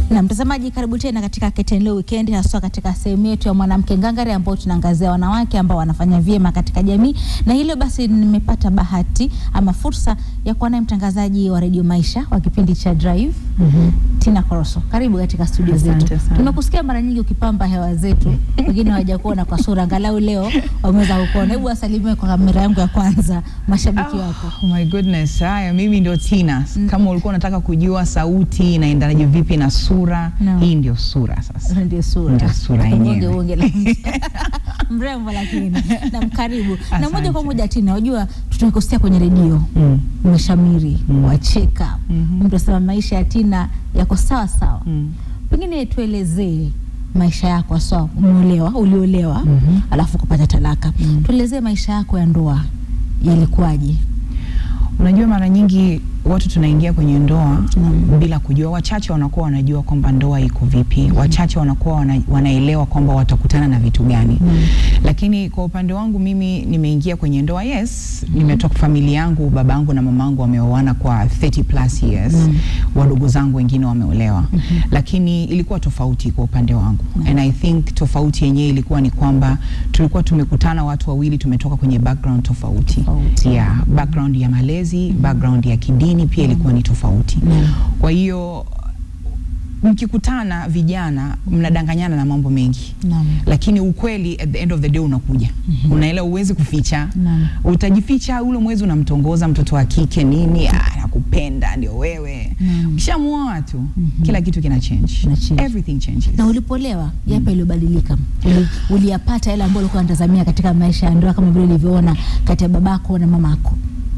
Na mtazamaji, karibu tena katika Keten Leo Weekend, hasa katika sehemu yetu ya Mwanamke Ngangari ambao tunaangazia wanawake ambao wanafanya vyema katika jamii. Na hilo basi nimepata bahati ama fursa ya kuwa naye mtangazaji wa Radio Maisha wa kipindi cha Drive, Tina Koroso. Karibu katika studio zetu. Tumekusikia mara nyingi ukipamba hewa zetu. Wengine hawajakuona kwa sura, angalau leo wameweza kukuona. Hebu wasalimie kwa kamera yangu ya kwanza mashabiki wako. Oh my goodness. Haya, mimi ndio Tina. Kama ulikuwa unataka kujua sauti inaendanaje vipi na sura, hii ndio sura sasa. Ndio sura. Ndio sura yenyewe. Unge la mrembo lakini. Na mkaribu. Na moja kwa moja Tina, unajua tunakusikia kwenye redio. Umeshamiri, wacheka. Mtu asema maisha ya Tina yako sawa sawa. Pengine tuelezee maisha yako sawa, uliolewa, alafu kupata talaka. Tuelezee maisha yako ya ndoa yalikuwaje? Unajua mara nyingi watu tunaingia kwenye ndoa bila kujua. Wachache wanakuwa wanajua kwamba ndoa iko vipi. Wachache wanakuwa wanaelewa kwamba watakutana na vitu gani. Lakini kwa upande wangu mimi nimeingia kwenye ndoa. Yes, nimetoka familia yangu, babangu na mamangu wameoana kwa 30+ years. Wadogo zangu wengine wameolewa. Lakini ilikuwa tofauti kwa upande wangu. And I think tofauti yenyewe ilikuwa ni kwamba tulikuwa tumekutana watu wawili tumetoka kwenye background tofauti. Yeah, background ya malezi, background ya kidini pia ilikuwa ni tofauti. Kwa hiyo mkikutana vijana mnadanganyana na mambo mengi. Lakini ukweli at the end of the day unakuja. Unaelewa, uwezi kuficha. Utajificha ule mwezi unamtongoza mtoto wa kike nini, nakupenda ndio wewe. Ukishamuoa watu, kila kitu kina change. Everything changes. Na ulipolewa, yapi yalibadilika? Uliyapata yale ambayo ulikuwa unatazamia katika maisha ya ndoa kama vile ulivyoona kati ya babako na mamako?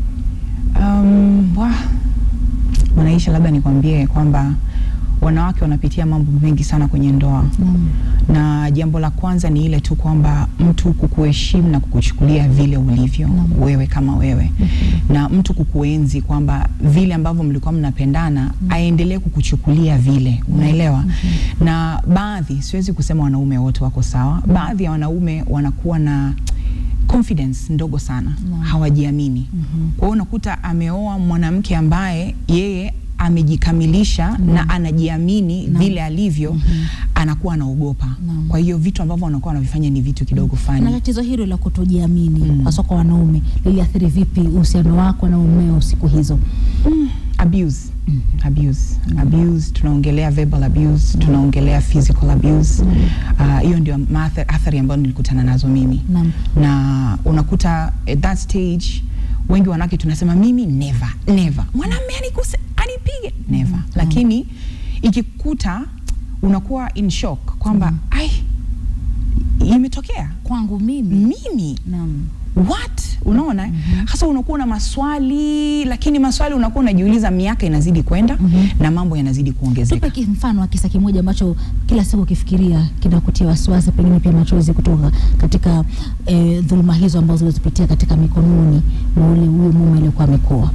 Maisha, labda nikwambie kwamba wanawake wanapitia mambo mengi sana kwenye ndoa. Na jambo la kwanza ni ile tu kwamba mtu kukuheshimu na kukuchukulia vile ulivyo, wewe kama wewe. Na mtu kukuenzi kwamba vile ambavyo mlikuwa mnapendana, aendelee kukuchukulia vile, unaelewa? Na baadhi, siwezi kusema wanaume wote wako sawa, baadhi ya wanaume wanakuwa na confidence ndogo sana, hawajiamini. Kwa hiyo unakuta ameoa mwanamke ambaye yeye amejikamilisha na anajiamini vile alivyo, anakuwa anaogopa. Kwa hiyo vitu ambavyo wanakuwa wanavifanya ni vitu kidogo fani. Na tatizo hilo la kutojiamini hasa kwa wanaume liliathiri vipi uhusiano wako na mumeo siku hizo? Abuse. Abuse, tunaongelea verbal abuse, tunaongelea physical abuse. Hiyo ndio athari ambayo nilikutana nazo mimi. Na unakuta at that stage wengi wanawake tunasema mimi never. Mwanamume anipige never. Lakini ikikuta unakuwa in shock kwamba imetokea kwangu mimi. What? Unaona? Hasa unakuwa na maswali, lakini maswali unakuwa unajiuliza, miaka inazidi kwenda na mambo yanazidi kuongezeka. Tupe mfano wa kisa kimoja ambacho kila siku ukifikiria kinakutia wasiwasi, pengine pia machozi kutoka katika dhuluma hizo ambazo ulizipitia katika mikononi mwa huyo mume aliyekuwa amekoa.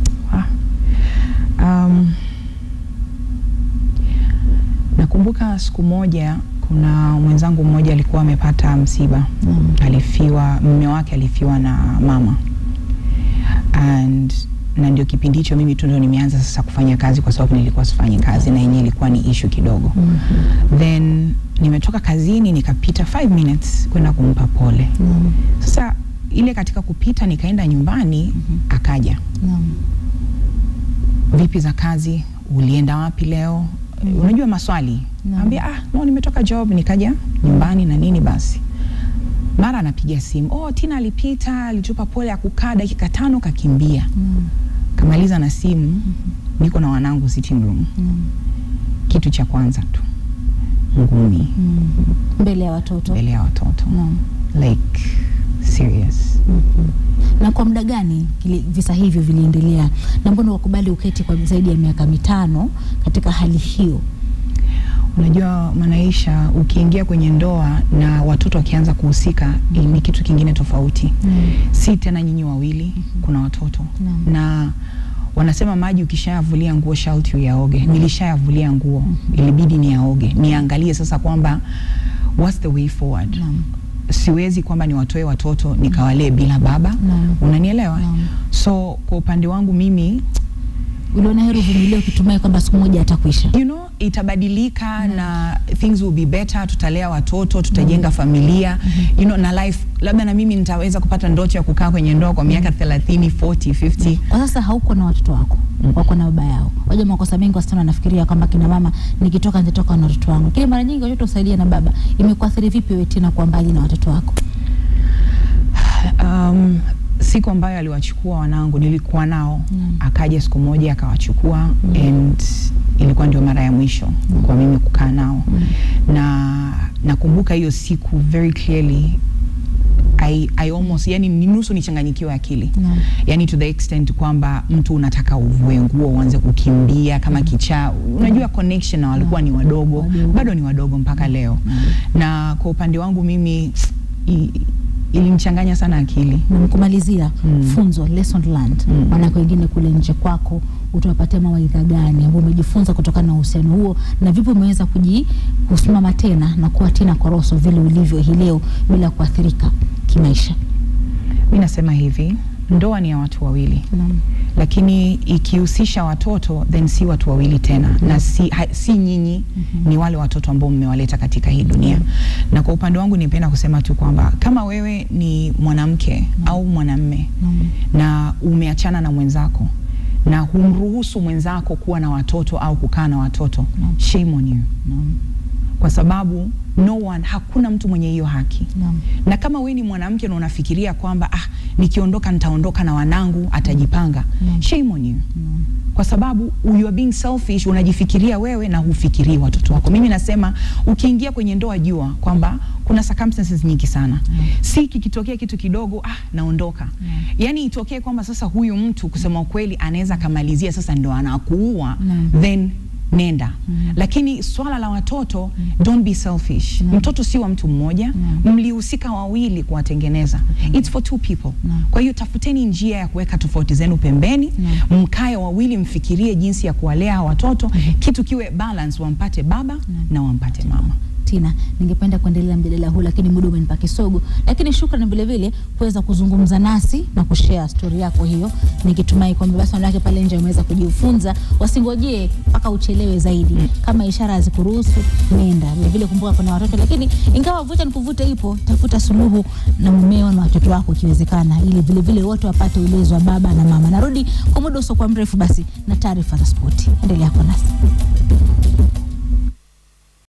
Nakumbuka siku moja kuna mwenzangu mmoja alikuwa amepata msiba. Alifiwa, mume wake alifiwa na mama. Na ndio kipindi hicho mimi tu ndio nimeanza sasa kufanya kazi, kwa sababu nilikuwa sifanyi kazi na yenyewe ilikuwa ni issue kidogo. Then nimetoka kazini nikapita 5 minutes kwenda kumpa pole. Sasa ile katika kupita nikaenda nyumbani, akaja. Vipi za kazi? Ulienda wapi leo? Unajua maswali. Naambia nimetoka job nikaja nyumbani na nini basi. Mara anapigia simu, Tina alipita, alitupa pole, akukaa dakika 5 kakimbia. Kamaliza na simu, niko na wanangu sitting room. Kitu cha kwanza tu, ngumi. Mbele ya watoto. Like serious. Na kwa muda gani visa hivyo viliendelea? Na mbona wakubali uketi kwa zaidi ya miaka 5 katika hali hiyo? Unajua maisha, ukiingia kwenye ndoa na watoto wakianza kuhusika, ni kitu kingine tofauti. Si tena nyinyi wawili, kuna watoto. Na wanasema maji ukishayavulia nguo sharti uyaoge. Nilishayavulia nguo, ilibidi niyaoge. Niangalie sasa kwamba what's the way forward. Siwezi kwamba niwatoe watoto nikawalee bila baba. Unanielewa? So kwa upande wangu mimi uliona heri vumilia ukitumai kwamba siku moja atakuisha. itabadilika na things will be better, tutalea watoto, tutajenga familia, you know, na life, labda na mimi nitaweza kupata ndoto ya kukaa kwenye ndoa kwa miaka 30, 40, 50. Kwa sasa hauko na watoto wako, wako na baba yao. Waje makosa mengi wasichana wanafikiria kwamba kina mama nikitoka nitatoka na watoto wangu. Kile mara nyingi watoto usaidia na baba. Imekuathiri vipi wewe tena kwa mbali na watoto wako? Siku ambayo aliwachukua wanangu nilikuwa nao, akaja siku moja akawachukua, and ilikuwa ndio mara ya mwisho kwa mimi kukaa nao. Na nakumbuka hiyo siku very clearly. I almost, yani nusu nichanganyikiwa akili. Yani to the extent kwamba mtu unataka uvue nguo uanze kukimbia kama kichaa. Unajua connection na walikuwa ni wadogo, bado ni wadogo mpaka leo. Na kwa upande wangu mimi ilimchanganya sana akili. Kumalizia funzo, lesson learned. Wanako wengine kule nje kwako utawapatia mawaidha gani ambao umejifunza kutokana na uhusiano huo, na vipi umeweza kusimama tena na kuwa tena Koroso vile ulivyo hii leo bila kuathirika kimaisha? Mimi nasema hivi, ndoa ni ya watu wawili. Lakini ikihusisha watoto then si watu wawili tena, na si nyinyi, ni wale watoto ambao mmewaleta katika hii dunia. Na kwa upande wangu nipenda kusema tu kwamba kama wewe ni mwanamke au mwanamume na umeachana na mwenzako na humruhusu mwenzako kuwa na watoto au kukaa na watoto, shame on you. Kwa sababu hakuna mtu mwenye hiyo haki. Na kama wewe ni mwanamke na unafikiria kwamba nikiondoka nitaondoka na wanangu atajipanga, shame on you. Kwa sababu you are being selfish, unajifikiria wewe na hufikirii watoto wako. Mimi nasema ukiingia kwenye ndoa jua kwamba kuna circumstances nyingi sana. Si kikitokea kitu kidogo naondoka. Yani itokee kwamba sasa huyu mtu kusema ukweli anaweza kamalizia sasa ndo anakuua, then nenda. Lakini swala la watoto, don't be selfish. Mtoto si wa mtu mmoja, mlihusika wawili kuwatengeneza. It's for two people. Kwa hiyo tafuteni njia ya kuweka tofauti zenu pembeni, mkae wawili mfikirie jinsi ya kuwalea watoto, kitu kiwe balance, wampate baba na wampate mama. Tina, ningependa kuendelea mjadala huu lakini muda umenipa kisogo, lakini shukrani vile vile kuweza kuzungumza nasi na kushare story yako hiyo. Nikitumai kwamba basi wanawake pale nje wameweza kujifunza, wasingojee mpaka uchelewe zaidi. Kama ishara hazikuruhusu, nenda. Vile vile kumbuka kuna watoto, lakini ingawa vuta nikuvuta ipo, tafuta suluhu na mumeo na watoto wako ikiwezekana, ili vile vile wote wapate ulezi wa baba na mama. Narudi kwa muda usio kwa mrefu basi na taarifa za spoti. Endelea kwa nasi.